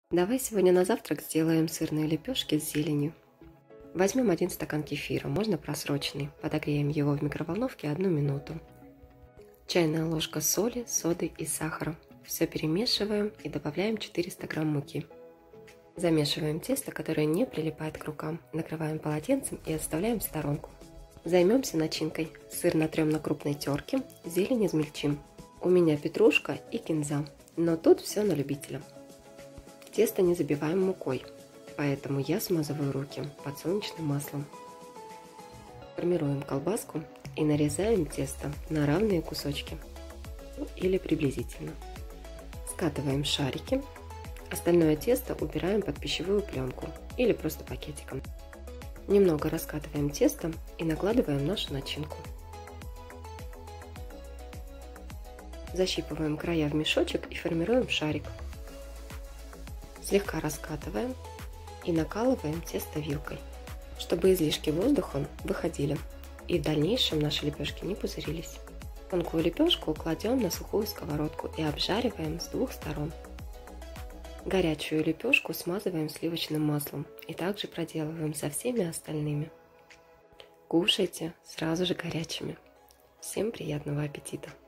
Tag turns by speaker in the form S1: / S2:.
S1: Давай сегодня на завтрак сделаем сырные лепешки с зеленью. Возьмем 1 стакан кефира, можно просроченный. Подогреем его в микроволновке 1 минуту. Чайная ложка соли, соды и сахара. Все перемешиваем и добавляем 400 грамм муки. Замешиваем тесто, которое не прилипает к рукам. Накрываем полотенцем и отставляем в сторонку. Займемся начинкой. Сыр натрем на крупной терке, зелень измельчим. У меня петрушка и кинза, но тут все на любителя. Тесто не забиваем мукой, поэтому я смазываю руки подсолнечным маслом. Формируем колбаску и нарезаем тесто на равные кусочки, или приблизительно. Скатываем шарики. Остальное тесто убираем под пищевую пленку или просто пакетиком. Немного раскатываем тесто и накладываем нашу начинку. Защипываем края в мешочек и формируем шарик. Слегка раскатываем и накалываем тесто вилкой, чтобы излишки воздуха выходили и в дальнейшем наши лепешки не пузырились. Тонкую лепешку кладем на сухую сковородку и обжариваем с 2 сторон. Горячую лепешку смазываем сливочным маслом и также проделываем со всеми остальными. Кушайте сразу же горячими. Всем приятного аппетита!